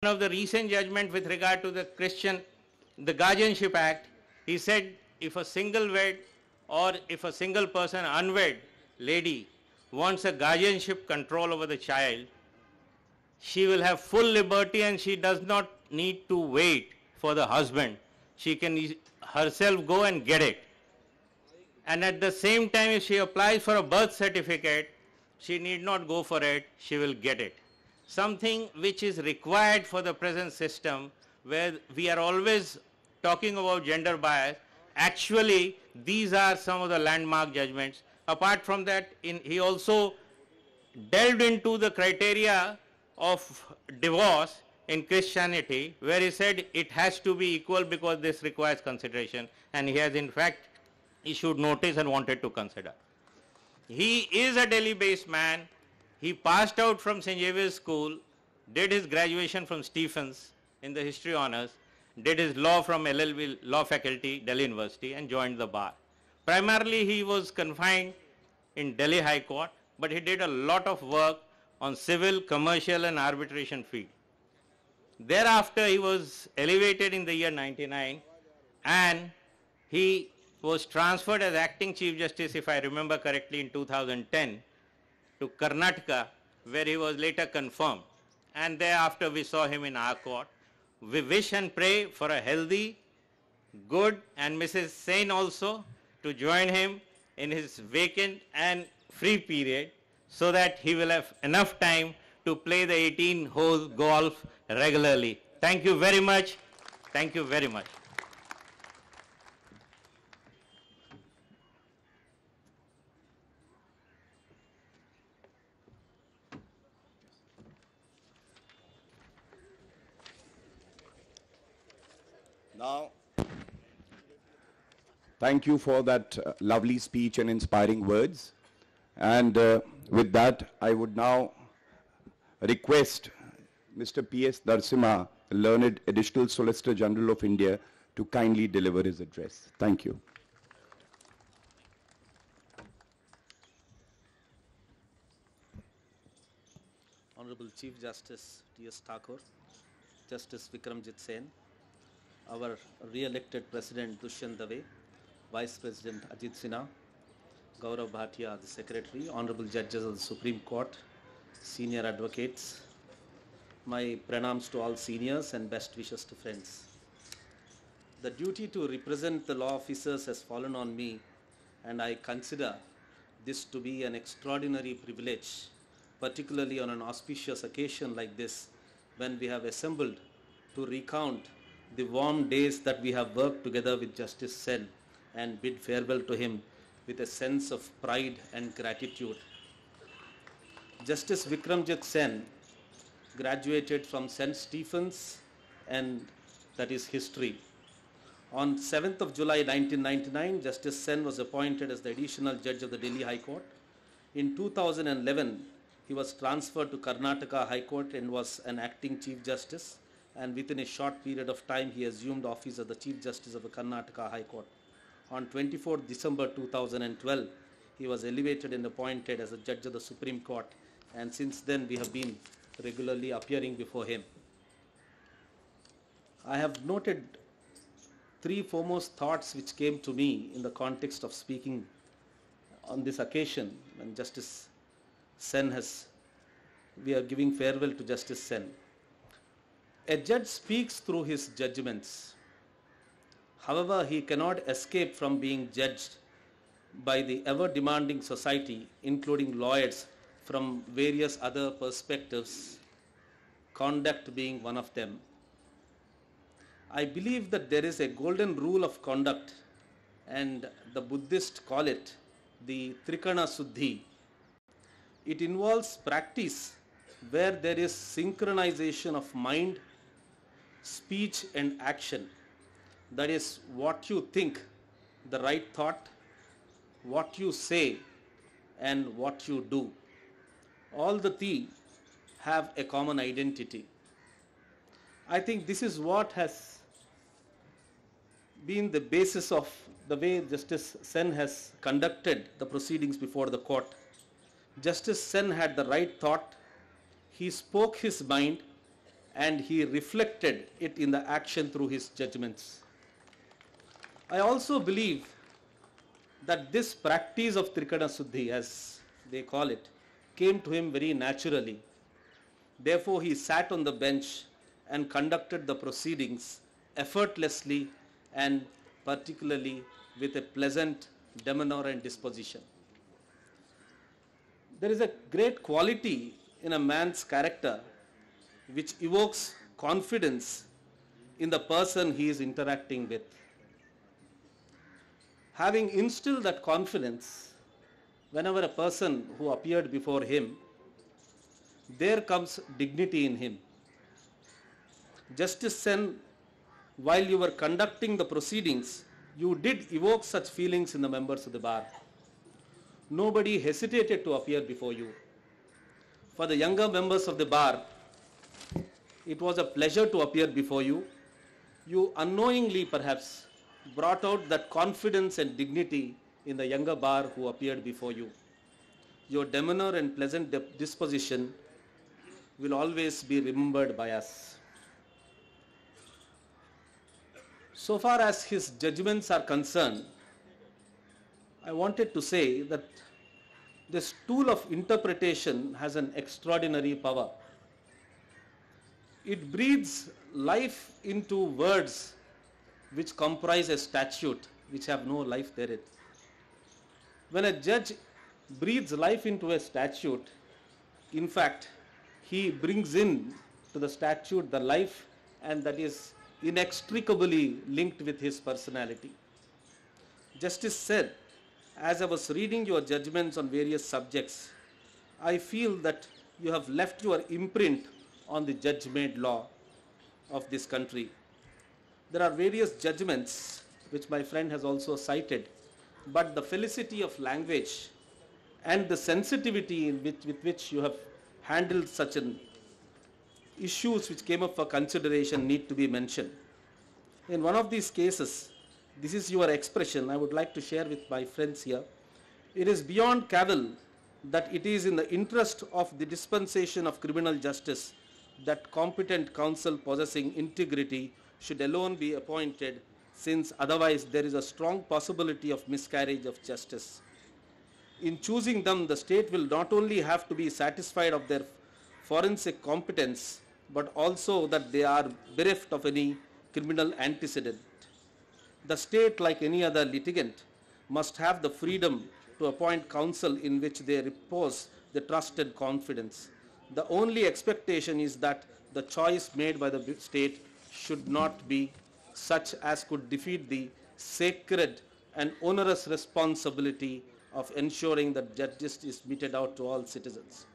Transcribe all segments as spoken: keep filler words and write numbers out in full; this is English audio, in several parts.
of the recent judgment with regard to the Christian, the Guardianship Act, he said if a single wed or if a single person, unwed lady, wants a guardianship control over the child, she will have full liberty and she does not need to wait for the husband. She can herself go and get it. And at the same time, if she applies for a birth certificate, she need not go for it, she will get it. Something which is required for the present system, where we are always talking about gender bias. Actually, these are some of the landmark judgments. Apart from that, in, he also delved into the criteria of divorce in Christianity, where he said it has to be equal because this requires consideration, and he has in fact issued notice and wanted to consider. He is a Delhi-based man. He passed out from Saint Xavier's School, did his graduation from Stephens in the History Honours, did his law from L L B Law Faculty, Delhi University, and joined the bar. Primarily, he was confined in Delhi High Court, but he did a lot of work on civil, commercial, and arbitration field. Thereafter, he was elevated in the year ninety-nine, and he was transferred as acting Chief Justice, if I remember correctly, in two thousand ten to Karnataka, where he was later confirmed. And thereafter, we saw him in our court. We wish and pray for a healthy, good, and Missus Sen also to join him in his vacant and free period, so that he will have enough time to play the eighteen hole golf regularly. Thank you very much. Thank you very much. Now, thank you for that uh, lovely speech and inspiring words. And uh, with that, I would now request Mister P S Narasimha, learned Additional Solicitor General of India, to kindly deliver his address. Thank you. Honorable Chief Justice T S Thakur, Justice Vikramjit Sen, our re-elected President Dushyant Dave, Vice President Ajit Sinha, Gaurav Bhatia, the Secretary, Honorable Judges of the Supreme Court, Senior Advocates, my pranams to all seniors and best wishes to friends. The duty to represent the law officers has fallen on me, and I consider this to be an extraordinary privilege, particularly on an auspicious occasion like this, when we have assembled to recount the warm days that we have worked together with Justice Sen and bid farewell to him with a sense of pride and gratitude. Justice Vikramjit Sen graduated from Saint Stephens, and that is history. On seventh of July nineteen ninety-nine, Justice Sen was appointed as the additional judge of the Delhi High Court. In two thousand eleven, he was transferred to Karnataka High Court and was an acting Chief Justice. And within a short period of time, he assumed office as the Chief Justice of the Karnataka High Court. On twenty-fourth December two thousand twelve, he was elevated and appointed as a judge of the Supreme Court, and since then we have been regularly appearing before him. I have noted three foremost thoughts which came to me in the context of speaking on this occasion when Justice Sen has, we are giving farewell to Justice Sen. A judge speaks through his judgments. However, he cannot escape from being judged by the ever-demanding society, including lawyers, from various other perspectives, conduct being one of them. I believe that there is a golden rule of conduct, and the Buddhists call it the Trikana Suddhi. It involves practice where there is synchronization of mind, speech and action. That is, what you think, the right thought, what you say, and what you do. All the three have a common identity. I think this is what has been the basis of the way Justice Sen has conducted the proceedings before the court. Justice Sen had the right thought, he spoke his mind, and he reflected it in the action through his judgments. I also believe that this practice of Trikana Suddhi, as they call it, came to him very naturally. Therefore, he sat on the bench and conducted the proceedings effortlessly and particularly with a pleasant demeanor and disposition. There is a great quality in a man's character which evokes confidence in the person he is interacting with. Having instilled that confidence, whenever a person who appeared before him, there comes dignity in him. Justice Sen, while you were conducting the proceedings, you did evoke such feelings in the members of the bar. Nobody hesitated to appear before you. For the younger members of the bar, it was a pleasure to appear before you. You unknowingly perhaps brought out that confidence and dignity in the younger bar who appeared before you. Your demeanor and pleasant disposition will always be remembered by us. So far as his judgments are concerned, I wanted to say that this tool of interpretation has an extraordinary power. It breathes life into words which comprise a statute which have no life therein. When a judge breathes life into a statute, in fact, he brings in to the statute the life, and that is inextricably linked with his personality. Justice said, as I was reading your judgments on various subjects, I feel that you have left your imprint on the judge-made law of this country. There are various judgments which my friend has also cited, but the felicity of language and the sensitivity in which, with which you have handled such an issues which came up for consideration need to be mentioned. In one of these cases, this is your expression I would like to share with my friends here. It is beyond cavil that it is in the interest of the dispensation of criminal justice that competent counsel possessing integrity should alone be appointed, since otherwise there is a strong possibility of miscarriage of justice. In choosing them, the state will not only have to be satisfied of their forensic competence, but also that they are bereft of any criminal antecedent. The state, like any other litigant, must have the freedom to appoint counsel in which they repose the trusted confidence. The only expectation is that the choice made by the state should not be such as could defeat the sacred and onerous responsibility of ensuring that justice is meted out to all citizens.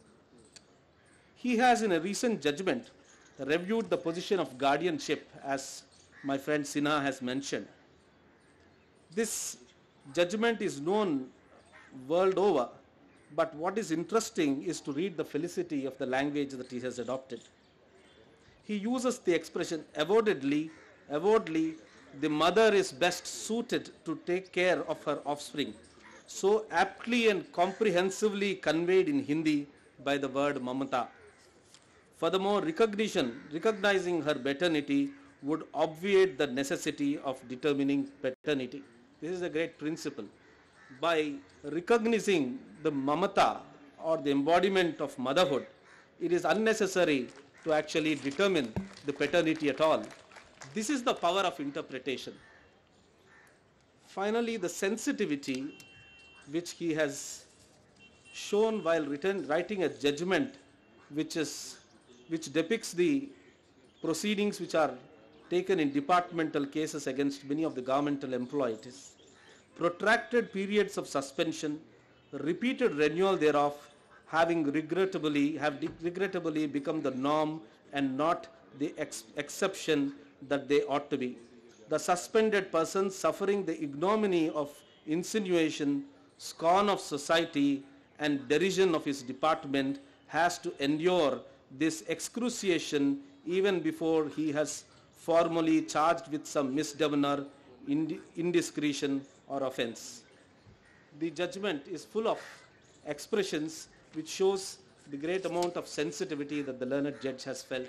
He has, in a recent judgment, reviewed the position of guardianship, as my friend Sinha has mentioned. This judgment is known world over, but what is interesting is to read the felicity of the language that he has adopted. He uses the expression, avowedly, avowedly, the mother is best suited to take care of her offspring, so aptly and comprehensively conveyed in Hindi by the word mamata. Furthermore, recognition, recognizing her paternity would obviate the necessity of determining paternity. This is a great principle. By recognizing the mamata or the embodiment of motherhood, it is unnecessary to actually determine the paternity at all. This is the power of interpretation. Finally, the sensitivity which he has shown while written, writing a judgment which, is, which depicts the proceedings which are taken in departmental cases against many of the governmental employees. Protracted periods of suspension, repeated renewal thereof, having regrettably, have regrettably become the norm and not the ex exception that they ought to be. The suspended person suffering the ignominy of insinuation, scorn of society, and derision of his department has to endure this excruciation even before he has formally charged with some misdemeanor, ind indiscretion, or offense. The judgment is full of expressions which shows the great amount of sensitivity that the learned judge has felt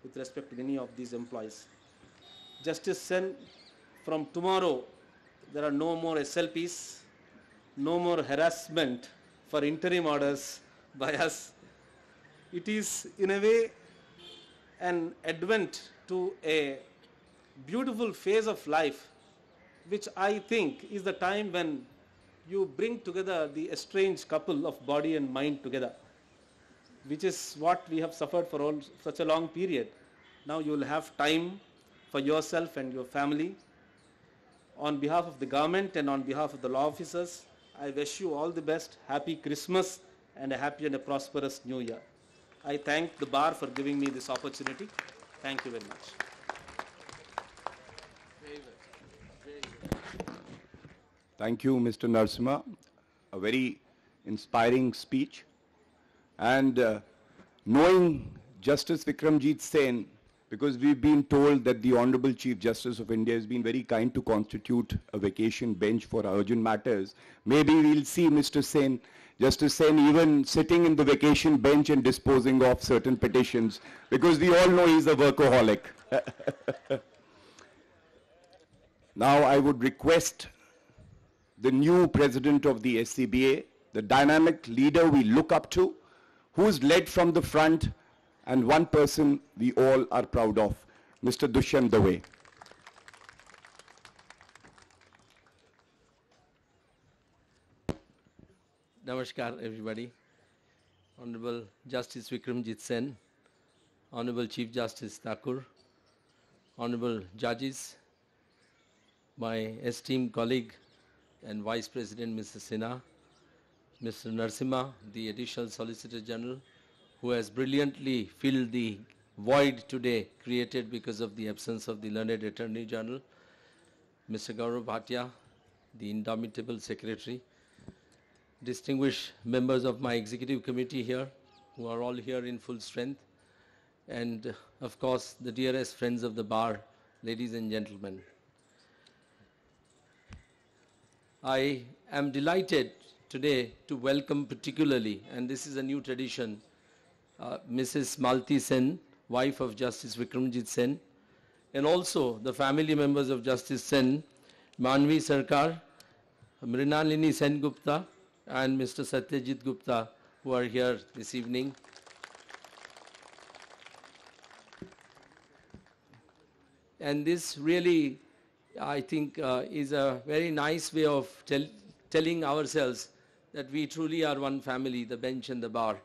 with respect to any of these employees. Justice Sen, from tomorrow, there are no more S L Ps, no more harassment for interim orders by us. It is, in a way, an advent to a beautiful phase of life, which I think is the time when you bring together the estranged couple of body and mind together, which is what we have suffered for all, such a long period. Now you will have time for yourself and your family. On behalf of the government and on behalf of the law officers, I wish you all the best, happy Christmas and a happy and a prosperous New Year. I thank the bar for giving me this opportunity. Thank you very much. Thank you, Mister Narasimha. A very inspiring speech. And uh, knowing Justice Vikramjit Sen, because we've been told that the Honorable Chief Justice of India has been very kind to constitute a vacation bench for urgent matters, maybe we'll see Mister Sen, Justice Sen, even sitting in the vacation bench and disposing of certain petitions, because we all know he's a workaholic. Now I would request the new president of the S C B A, the dynamic leader we look up to, who's led from the front, and one person we all are proud of, Mister Dushyant Dave. Namaskar, everybody. Honorable Justice Vikramjit Sen, Honorable Chief Justice Thakur, Honorable Judges, my esteemed colleague and Vice President Mister Sinha, Mister Narasimha, the Additional Solicitor General, who has brilliantly filled the void today created because of the absence of the learned Attorney General, Mister Gaurav Bhatia, the indomitable Secretary, distinguished members of my executive committee here, who are all here in full strength, and of course the dearest friends of the bar, ladies and gentlemen. I am delighted today to welcome particularly, and this is a new tradition, uh, Missus Malti Sen, wife of Justice Vikramjit Sen, and also the family members of Justice Sen, Manvi Sarkar, Mrinalini Sen Gupta, and Mister Satyajit Gupta, who are here this evening. And this really, I think, uh, is a very nice way of tell, telling ourselves that we truly are one family, the bench and the bar.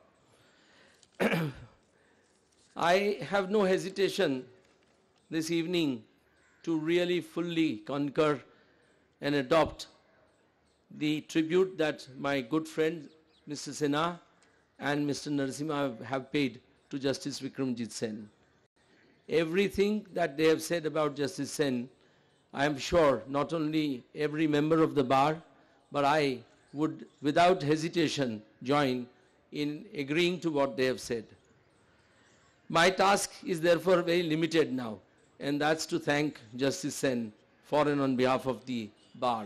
I have no hesitation this evening to really fully concur and adopt the tribute that my good friend Mister Sinha and Mister Narasimha have paid to Justice Vikramjit Sen. Everything that they have said about Justice Sen, I am sure not only every member of the bar, but I would without hesitation join in agreeing to what they have said. My task is therefore very limited now, and that's to thank Justice Sen for and on behalf of the bar.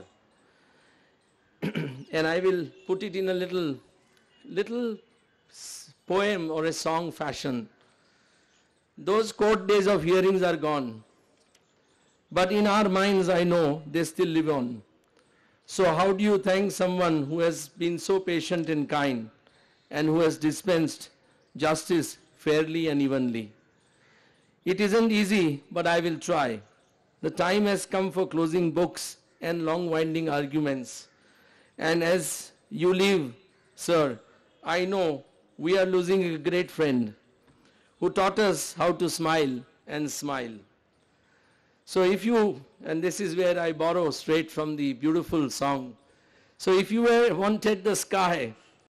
And I will put it in a little, little poem or a song fashion. Those court days of hearings are gone, but in our minds I know they still live on. So how do you thank someone who has been so patient and kind and who has dispensed justice fairly and evenly? It isn't easy, but I will try. The time has come for closing books and long winding arguments. And as you leave, sir, I know we are losing a great friend who taught us how to smile and smile. So if you, and this is where I borrow straight from the beautiful song, so if you were wanted the sky